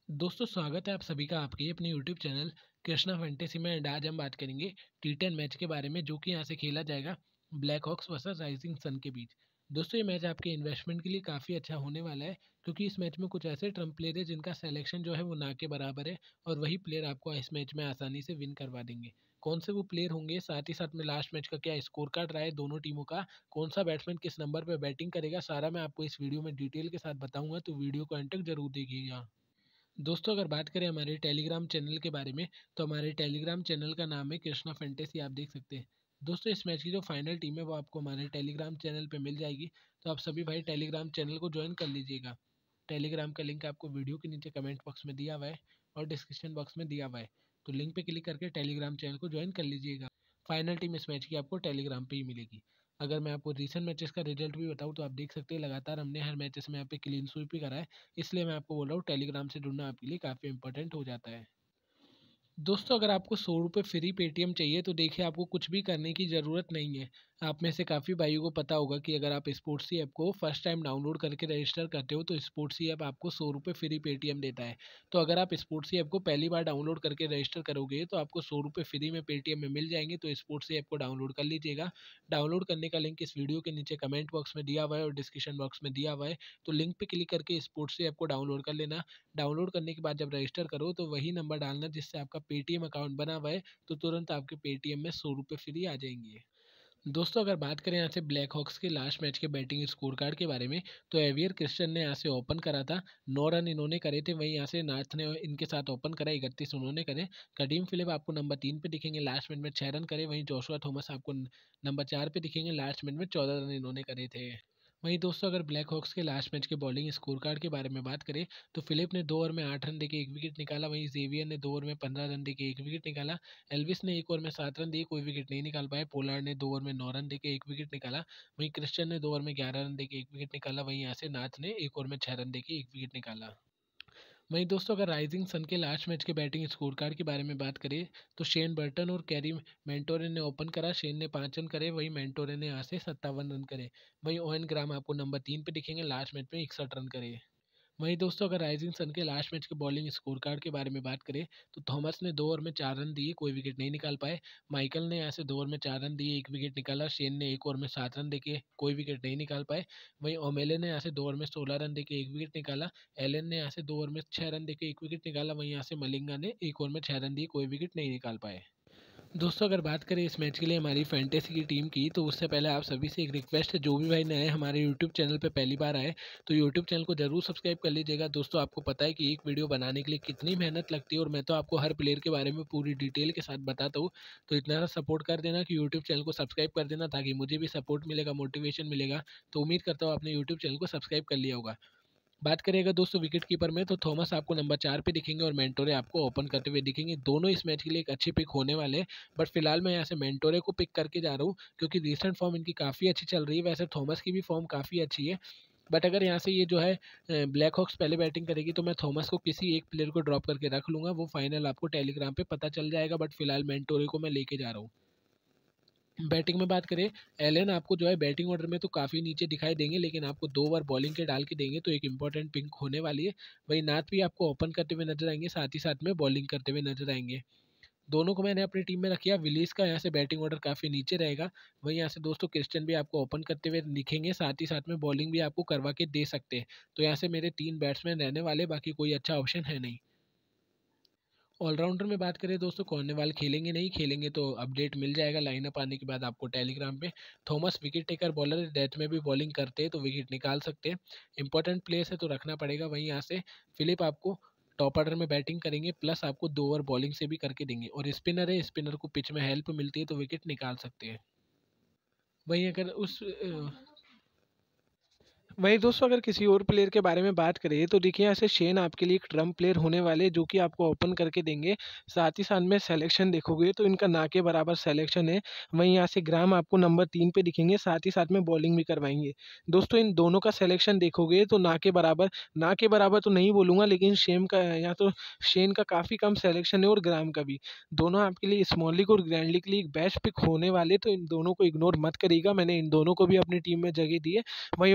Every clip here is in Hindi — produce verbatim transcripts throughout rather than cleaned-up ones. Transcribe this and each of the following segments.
दोस्तों स्वागत है आप सभी का आपके अपने यूट्यूब चैनल कृष्णा फैंटेसी में। एंड आज हम बात करेंगे टी टेन मैच के बारे में, जो कि यहाँ से खेला जाएगा Black Hawks versus Rising Sun के बीच। दोस्तों ये मैच आपके इन्वेस्टमेंट के लिए काफ़ी अच्छा होने वाला है, क्योंकि इस मैच में कुछ ऐसे ट्रम्प प्लेयर है जिनका सिलेक्शन जो है वो ना के बराबर है, और वही प्लेयर आपको इस मैच में आसानी से विन करवा देंगे। कौन से वो प्लेयर होंगे, साथ ही साथ में लास्ट मैच का क्या स्कोर कार्ड रहा है दोनों टीमों का, कौन सा बैट्समैन किस नंबर पर बैटिंग करेगा, सारा मैं आपको इस वीडियो में डिटेल के साथ बताऊंगा, तो वीडियो को अंत तक जरूर देखिएगा। दोस्तों अगर बात करें हमारे टेलीग्राम चैनल के बारे में, तो हमारे टेलीग्राम चैनल का नाम है कृष्णा फैंटेसी, आप देख सकते हैं। दोस्तों इस मैच की जो फाइनल टीम है वो आपको हमारे टेलीग्राम चैनल पे मिल जाएगी, तो आप सभी भाई टेलीग्राम चैनल को ज्वाइन कर लीजिएगा। टेलीग्राम का लिंक आपको वीडियो के नीचे कमेंट बॉक्स में दिया हुआ है और डिस्क्रिप्शन बॉक्स में दिया हुआ है, तो लिंक पे क्लिक करके टेलीग्राम चैनल को ज्वाइन कर लीजिएगा। फाइनल टीम इस मैच की आपको टेलीग्राम पे ही मिलेगी। अगर मैं आपको रीसेंट मैचेस का रिजल्ट भी बताऊं, तो आप देख सकते हैं लगातार हमने हर मैचेस में यहाँ पे क्लीन स्वीप भी करा है। इसलिए मैं आपको बोल रहा हूँ टेलीग्राम से जुड़ना आपके लिए काफ़ी इंपॉर्टेंट हो जाता है। दोस्तों अगर आपको सौ रुपये फ्री पेटीएम चाहिए, तो देखिए आपको कुछ भी करने की ज़रूरत नहीं है। आप में से काफ़ी भाइयों को पता होगा कि अगर आप स्पोर्ट्सी ऐप को फर्स्ट टाइम डाउनलोड करके रजिस्टर करते हो, तो स्पोर्ट्सी ऐप आपको सौ रुपये फ्री पेटीएम देता है। तो अगर आप स्पोर्ट्सी ऐप को पहली बार डाउनलोड करके रजिस्टर करोगे, तो आपको सौ रुपये फ्री में पेटीएम में मिल जाएंगे। तो स्पोर्ट्सी ऐप को डाउनलोड कर लीजिएगा। डाउनलोड करने का लिंक इस वीडियो के नीचे कमेंट बॉक्स में दिया हुआ है और डिस्क्रिप्शन बॉक्स में दिया हुआ है, तो लिंक पे क्लिक करके स्पोर्ट्सी ऐप को डाउनलोड कर लेना। डाउनलोड करने के बाद जब रजिस्टर करो, तो वही नंबर डालना जिससे आपका पेटीएम अकाउंट बना हुआ है, तो तुरंत आपके पेटीएम में सौ रुपये फ्री आ जाएंगे। दोस्तों अगर बात करें यहाँ से ब्लैक हॉक्स के लास्ट मैच के बैटिंग स्कोर कार्ड के बारे में, तो एवियर क्रिश्चियन ने यहाँ से ओपन करा था, नौ रन इन्होंने करे थे। वहीं यहाँ से नार्थ ने इनके साथ ओपन करा, इकतीस उन्होंने करे। कदीम फिलिप आपको नंबर तीन पे दिखेंगे, लास्ट मैच में छः रन करे। वहीं जोशुआ थॉमस आपको नंबर चार पे दिखेंगे, लास्ट मैच में चौदह रन इन्होंने करे थे। वहीं दोस्तों अगर ब्लैक हॉक्स के लास्ट मैच के बॉलिंग स्कोर कार्ड के बारे में बात करें, तो फिलिप ने दो ओवर में आठ रन देके एक विकेट निकाला। वहीं जेवियर ने दो ओवर में पंद्रह रन देके एक विकेट निकाला। एल्विस ने एक ओवर में सात रन दिए, कोई विकेट नहीं निकाल पाए। पोलार्ड ने दो ओवर में नौ रन देके एक विकेट निकाला। वहीं क्रिश्चियन ने दो ओवर में ग्यारह रन देके एक विकेट निकाला। वहीं यहाँ से नाथ ने एक ओवर में छह रन देके एक विकेट निकाला। वहीं दोस्तों अगर राइजिंग सन के लास्ट मैच के बैटिंग स्कोर कार्ड के बारे में बात करें, तो शेन बर्टन और कैरी मेंटोरे ने ओपन करा। शेन ने पाँच रन करे, वहीं मेंटोरे ने यहाँ से सत्तावन रन करे। वहीं ओवन ग्राम आपको नंबर तीन पे दिखेंगे, लास्ट मैच में इकसठ रन करे। वहीं दोस्तों अगर राइजिंग सन के लास्ट मैच के बॉलिंग स्कोर कार्ड के बारे में बात करें, तो थॉमस ने दो ओवर में चार रन दिए, कोई विकेट नहीं निकाल पाए। माइकल ने यहाँ से दो ओवर में चार रन दिए, एक विकेट निकाला। शेन ने एक ओवर में सात रन देके कोई विकेट नहीं निकाल पाए। वहीं ओमेले ने यहाँ से दो ओवर में सोलह रन देके एक विकेट निकाला। एलन ने यहाँ से दो ओवर में छः रन देके एक विकेट निकाला। वहीं यहाँ से मलिंगा ने एक ओवर में छः रन दिए, कोई विकेट नहीं निकाल पाए। दोस्तों अगर बात करें इस मैच के लिए हमारी फैंटेसी की टीम की, तो उससे पहले आप सभी से एक रिक्वेस्ट है, जो भी भाई नए हमारे यूट्यूब चैनल पे पहली बार आए, तो यूट्यूब चैनल को जरूर सब्सक्राइब कर लीजिएगा। दोस्तों आपको पता है कि एक वीडियो बनाने के लिए कितनी मेहनत लगती है, और मैं तो आपको हर प्लेयर के बारे में पूरी डिटेल के साथ बताता हूँ। तो इतना सा सपोर्ट कर देना कि यूट्यूब चैनल को सब्सक्राइब कर देना, ताकि मुझे भी सपोर्ट मिलेगा, मोटिवेशन मिलेगा। तो उम्मीद करता हूँ आपने यूट्यूब चैनल को सब्सक्राइब कर लिया होगा। बात करेगा दोस्तों विकेट कीपर में, तो थॉमस आपको नंबर चार पे दिखेंगे और मेंटोरे आपको ओपन करते हुए दिखेंगे। दोनों इस मैच के लिए एक अच्छी पिक होने वाले हैं, बट फिलहाल मैं यहाँ से मेंटोरे को पिक करके जा रहा हूँ, क्योंकि रिसेंट फॉर्म इनकी काफ़ी अच्छी चल रही है। वैसे थॉमस की भी फॉर्म काफ़ी अच्छी है, बट अगर यहाँ से ये जो है ब्लैक हॉक्स पहले बैटिंग करेगी, तो मैं थॉमस को किसी एक प्लेयर को ड्रॉप करके रख लूँगा। वो फाइनल आपको टेलीग्राम पे पता चल जाएगा, बट फिलहाल मेंटोरे को मैं लेके जा रहा हूँ। बैटिंग में बात करें, एलन आपको जो है बैटिंग ऑर्डर में तो काफ़ी नीचे दिखाई देंगे, लेकिन आपको दो ओवर बॉलिंग के डाल के देंगे, तो एक इंपॉर्टेंट पिक होने वाली है। वहीं नाथ भी आपको ओपन करते हुए नजर आएंगे, साथ ही साथ में बॉलिंग करते हुए नजर आएंगे। दोनों को मैंने अपनी टीम में रखा। विलीज का यहाँ से बैटिंग ऑर्डर काफ़ी नीचे रहेगा। वहीं यहाँ से दोस्तों क्रिश्चियन भी आपको ओपन करते हुए दिखेंगे, साथ ही साथ में बॉलिंग भी आपको करवा के दे सकते हैं। तो यहाँ से मेरे तीन बैट्समैन रहने वाले, बाकी कोई अच्छा ऑप्शन है नहीं। ऑलराउंडर में बात करें दोस्तों, कॉर्नवाल खेलेंगे नहीं खेलेंगे, तो अपडेट मिल जाएगा लाइनअप आने के बाद आपको टेलीग्राम पे। थॉमस विकेट टेकर बॉलर है, डेथ में भी बॉलिंग करते हैं, तो विकेट निकाल सकते हैं। इंपॉर्टेंट प्लेस है तो रखना पड़ेगा। वहीं यहाँ से फिलिप आपको टॉप ऑर्डर में बैटिंग करेंगे, प्लस आपको दो ओवर बॉलिंग से भी करके देंगे। और स्पिनर है, स्पिनर को पिच में हेल्प मिलती है, तो विकेट निकाल सकते हैं। वहीं अगर उस वहीं दोस्तों अगर किसी और प्लेयर के बारे में बात करें, तो देखिए यहाँ से शेन आपके लिए एक ट्रम्प प्लेयर होने वाले, जो कि आपको ओपन करके देंगे। साथ ही साथ में सिलेक्शन देखोगे तो इनका ना के बराबर सिलेक्शन है। वहीं यहाँ से ग्राम आपको नंबर तीन पे दिखेंगे, साथ ही साथ में बॉलिंग भी करवाएंगे। दोस्तों इन दोनों का सिलेक्शन देखोगे तो ना के बराबर ना के बराबर तो नहीं बोलूँगा, लेकिन शेम का यहाँ तो शेन का काफ़ी कम सिलेक्शन है, और ग्राम का भी। दोनों आपके लिए स्मॉल लीग और ग्रैंड लीग के लिए एक बेस्ट पिक होने वाले, तो इन दोनों को इग्नोर मत करिएगा। मैंने इन दोनों को भी अपनी टीम में जगह दी है। वहीं ऑलराउंडर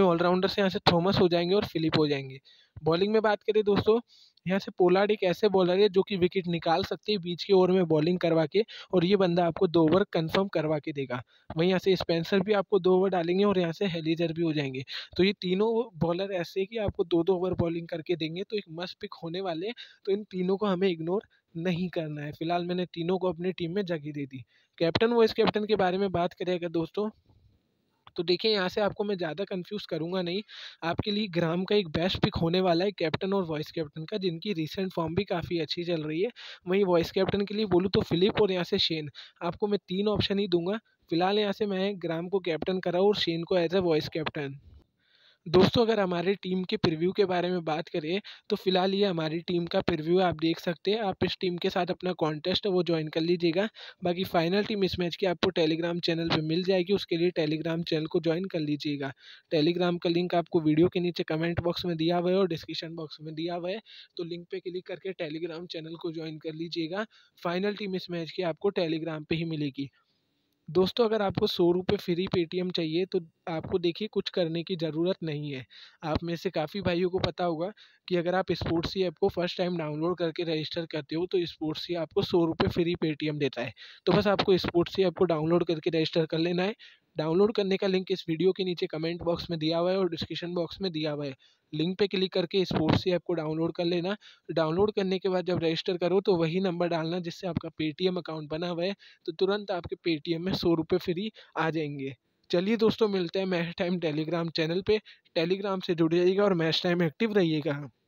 से यहाँ से थॉमस हो जाएंगे और फिलिप हो जाएंगे। बॉलिंग में बात करें दोस्तों, यहाँ से पोलार्ड एक ऐसे बॉलर है जो कि विकेट निकाल सकते हैं बीच के ओवर में बॉलिंग करवा के, और ये बंदा आपको दो ओवर कंफर्म करवा के देगा। वहीं यहाँ से स्पेंसर भी आपको दो ओवर डालेंगे और यहाँ से हेलीजर भी हो जाएंगे। तो ये तीनों बॉलर ऐसे हैं कि आपको दो दो ओवर बॉलिंग करके देंगे, तो एक मस्ट पिक होने वाले हैं। तो इन तीनों को हमें इग्नोर नहीं करना है। फिलहाल मैंने तीनों को अपनी टीम में जगह दे दी। कैप्टन वाइस कैप्टन के बारे में बात करें अगर दोस्तों, तो देखिए यहाँ से आपको मैं ज़्यादा कंफ्यूज करूंगा नहीं। आपके लिए ग्राम का एक बेस्ट पिक होने वाला है कैप्टन और वॉइस कैप्टन का, जिनकी रिसेंट फॉर्म भी काफ़ी अच्छी चल रही है। वहीं वॉइस कैप्टन के लिए बोलूँ तो फिलिप और यहाँ से शेन, आपको मैं तीन ऑप्शन ही दूंगा। फिलहाल यहाँ से मैं ग्राम को कैप्टन करा और शेन को एज ए वॉइस कैप्टन। दोस्तों अगर हमारी टीम के प्रीव्यू के बारे में बात करें, तो फिलहाल ये हमारी टीम का प्रीव्यू आप देख सकते हैं। आप इस टीम के साथ अपना कॉन्टेस्ट है वो ज्वाइन कर लीजिएगा। बाकी फाइनल टीम इस मैच की आपको टेलीग्राम चैनल पे मिल जाएगी, उसके लिए टेलीग्राम चैनल को ज्वाइन कर लीजिएगा। टेलीग्राम का लिंक आपको वीडियो के नीचे कमेंट बॉक्स में दिया हुआ है और डिस्क्रिप्शन बॉक्स में दिया हुआ है। तो लिंक पे क्लिक करके टेलीग्राम चैनल को ज्वाइन कर लीजिएगा। फाइनल टीम इस मैच की आपको टेलीग्राम पे ही मिलेगी। दोस्तों अगर आपको सौ रुपये फ्री पेटीएम चाहिए, तो आपको देखिए कुछ करने की ज़रूरत नहीं है। आप में से काफ़ी भाइयों को पता होगा कि अगर आप स्पोर्ट्स ऐप को फर्स्ट टाइम डाउनलोड करके रजिस्टर करते हो, तो स्पोर्ट्स आपको सौ रुपये फ्री पेटीएम देता है। तो बस आपको स्पोर्ट्स ऐप को डाउनलोड करके रजिस्टर कर लेना है। डाउनलोड करने का लिंक इस वीडियो के नीचे कमेंट बॉक्स में दिया हुआ है और डिस्क्रिप्शन बॉक्स में दिया हुआ है। लिंक पे क्लिक करके स्पोर्ट्स ऐप को डाउनलोड कर लेना। डाउनलोड करने के बाद जब रजिस्टर करो तो वही नंबर डालना जिससे आपका पेटीएम अकाउंट बना हुआ है, तो तुरंत आपके पेटीएम में सौ रुपये फ्री आ जाएंगे। चलिए दोस्तों, मिलते हैं मैच टाइम टेलीग्राम चैनल पे। टेलीग्राम से जुड़ जाइएगा और मैच टाइम एक्टिव रहिएगा।